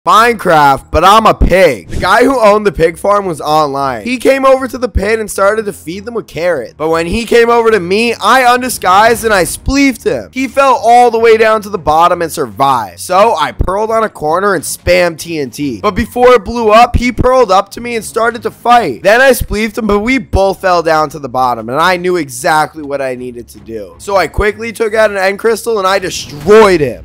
Minecraft, but I'm a pig. The guy who owned the pig farm was online. He came over to the pit and started to feed them with carrots. But when he came over to me, I undisguised and I spleefed him. He fell all the way down to the bottom and survived. So I pearled on a corner and spammed TNT. But before it blew up, he pearled up to me and started to fight. Then I spleefed him, but we both fell down to the bottom and I knew exactly what I needed to do. So I quickly took out an end crystal and I destroyed him.